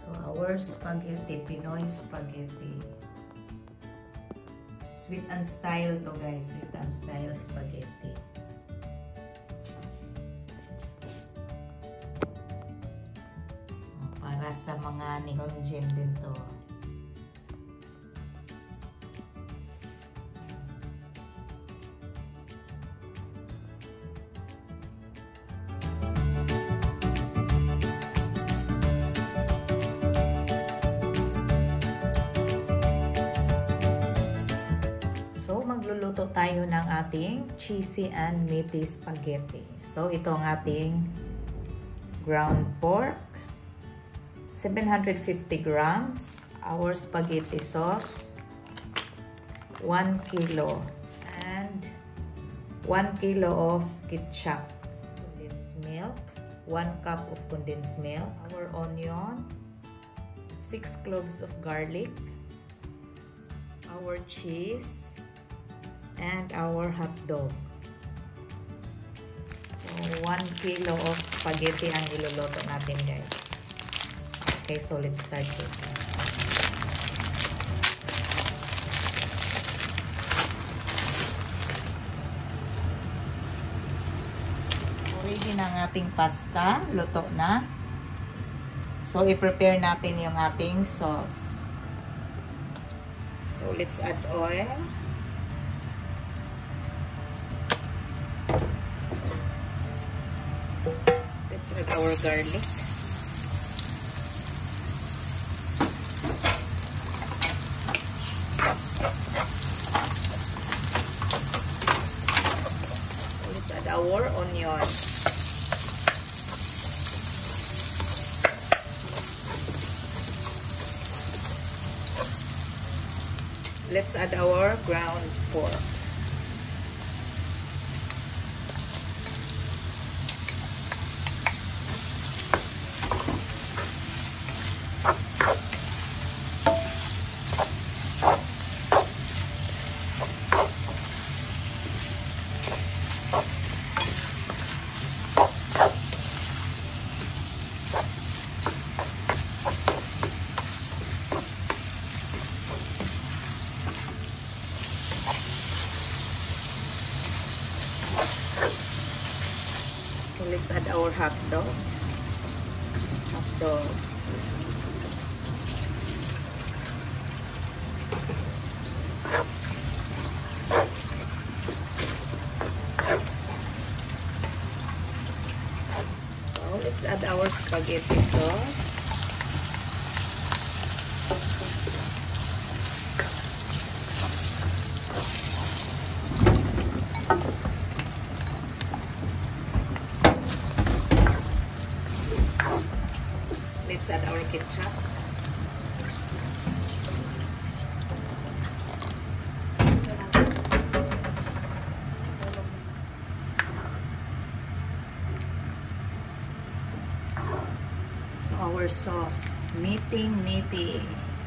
So our spaghetti, Pinoy spaghetti. Sweet and style to guys, sweet and style spaghetti. Para sa mga Nihonjin din to. Magluluto tayo ng ating cheesy and meaty spaghetti. So, ito ang ating ground pork, 750 grams, our spaghetti sauce, 1 kilo, and 1 kilo of ketchup, condensed milk, 1 cup of condensed milk, our onion, 6 cloves of garlic, our cheese, and our hot dog. So, 1 kilo of spaghetti ang iluluto natin, guys. Okay, so let's start it. Ready na ang ating pasta. Luto na. So, i-prepare natin yung ating sauce. So, let's add oil. Let's add our garlic. Let's add our onion. Let's add our ground pork. Let's add our hot dogs. Hot dog. So let's add our spaghetti sauce. Let's add our ketchup. So our sauce, meaty.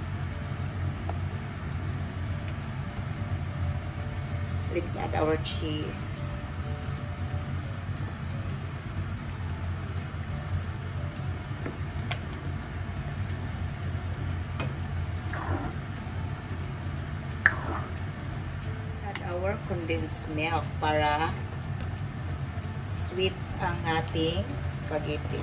Let's add our cheese. Our condensed milk para sweet ang ating spaghetti.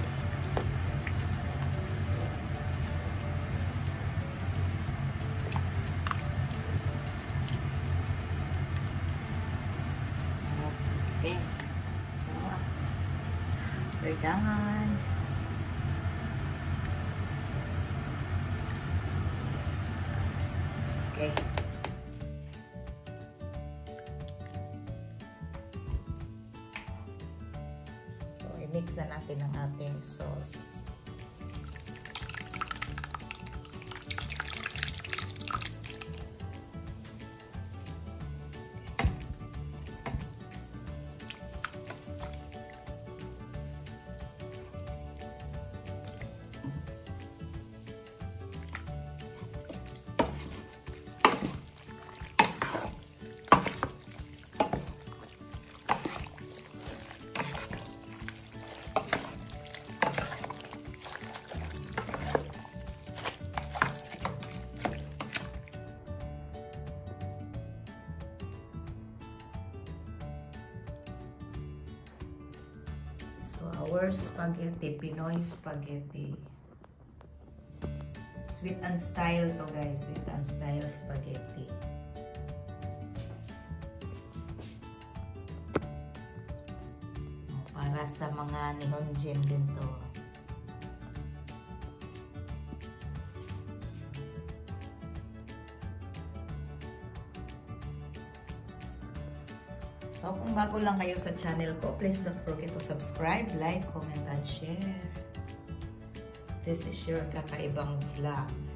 Okay. So, we're done. Okay. I-mix na natin ang ating sauce. our spaghetti, Pinoy spaghetti. Sweet and style to guys, sweet and style spaghetti. Para sa mga Nihonjin din to. So, kung bago lang kayo sa channel ko, please don't forget to subscribe, like, comment, and share. This is your kakaibang vlog.